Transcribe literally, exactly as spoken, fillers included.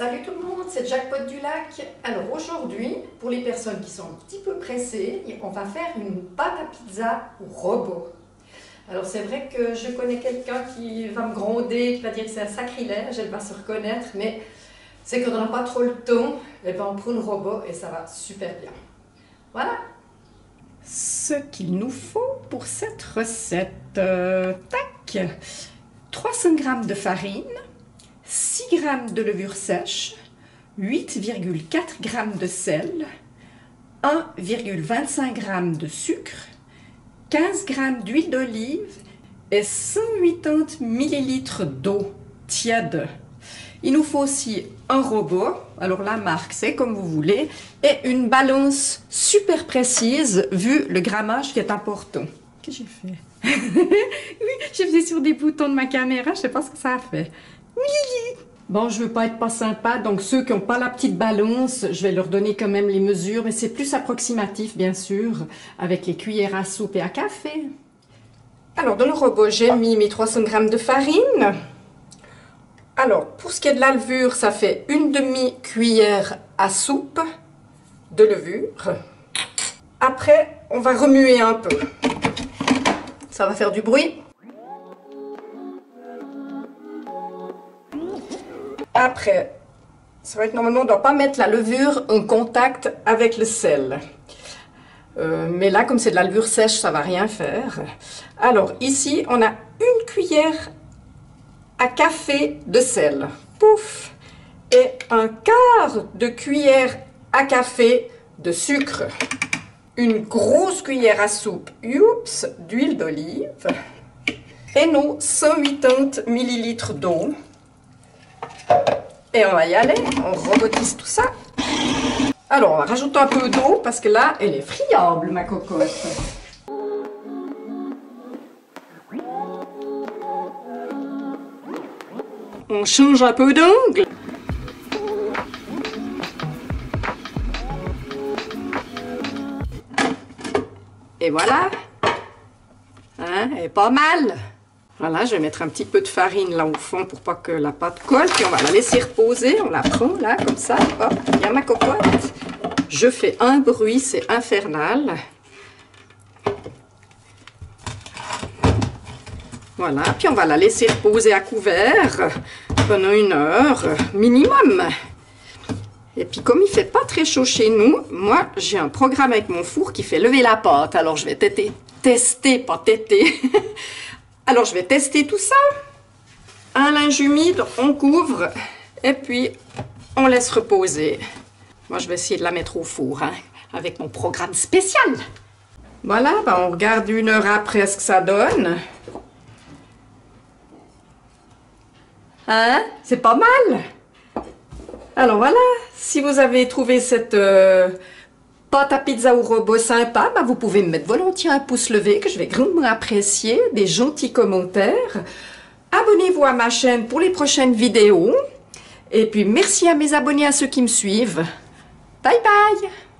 Salut tout le monde, c'est Jackpot du Lac. Alors aujourd'hui, pour les personnes qui sont un petit peu pressées, on va faire une pâte à pizza robot. Alors c'est vrai que je connais quelqu'un qui va me gronder, qui va dire que c'est un sacrilège, elle va se reconnaître, mais c'est qu'on n'a pas trop le temps, et ben on prend le robot et ça va super bien. Voilà. Ce qu'il nous faut pour cette recette, euh, tac, trois cents grammes de farine, six grammes de levure sèche, huit virgule quatre grammes de sel, un virgule vingt-cinq grammes de sucre, quinze grammes d'huile d'olive et cent quatre-vingt-dix millilitres d'eau tiède. Il nous faut aussi un robot, alors la marque c'est comme vous voulez, et une balance super précise vu le grammage qui est important. Qu'est-ce que j'ai fait? Oui, j'ai fait sur des boutons de ma caméra, je sais pas ce que ça a fait. Oui. Bon, je veux pas être pas sympa, donc ceux qui n'ont pas la petite balance, je vais leur donner quand même les mesures, mais c'est plus approximatif bien sûr, avec les cuillères à soupe et à café. Alors dans le robot, j'ai mis mes trois cents grammes de farine. Alors, pour ce qui est de la levure, ça fait une demi-cuillère à soupe de levure. Après, on va remuer un peu. Ça va faire du bruit. Après, c'est vrai que normalement, on ne doit pas mettre la levure en contact avec le sel. Euh, mais là, comme c'est de la levure sèche, ça ne va rien faire. Alors, ici, on a une cuillère à café de sel, pouf, et un quart de cuillère à café de sucre, une grosse cuillère à soupe, oups, d'huile d'olive, et nos cent quatre-vingt-dix millilitres d'eau. Et on va y aller, on rebotisse tout ça. Alors, on va rajouter un peu d'eau, parce que là, elle est friable, ma cocotte. On change un peu d'angle. Et voilà. Hein, elle est pas mal. Voilà, je vais mettre un petit peu de farine là au fond pour pas que la pâte colle. Puis on va la laisser reposer. On la prend là, comme ça. Hop, il y a ma cocotte. Je fais un bruit, c'est infernal. Voilà, puis on va la laisser reposer à couvert pendant une heure minimum. Et puis comme il ne fait pas très chaud chez nous, moi j'ai un programme avec mon four qui fait lever la pâte. Alors je vais têter, tester, pas têter. Alors je vais tester tout ça. Un linge humide, on couvre et puis on laisse reposer. Moi je vais essayer de la mettre au four hein, avec mon programme spécial. Voilà, ben, on regarde une heure après ce que ça donne. Hein? C'est pas mal. Alors voilà, si vous avez trouvé cette euh, pâte à pizza au robot sympa, bah vous pouvez me mettre volontiers un pouce levé que je vais grandement apprécier, des gentils commentaires. Abonnez-vous à ma chaîne pour les prochaines vidéos. Et puis merci à mes abonnés, à ceux qui me suivent. Bye bye!